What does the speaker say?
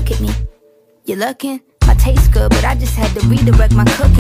look at me. You're looking, my taste good, but I just had to redirect my cooking.